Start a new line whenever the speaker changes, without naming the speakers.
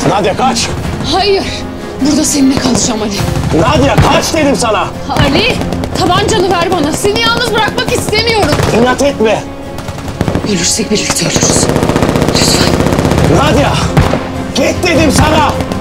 Nadia kaç!
Hayır. Burada seninle kalacağım Ali.
Nadia kaç dedim sana!
Ali! Tabancanı ver bana. Seni yalnız bırakmak istemiyorum.
İnat etme!
Ölürsek birlikte ölürüz. Lütfen.
Nadia! Git dedim sana!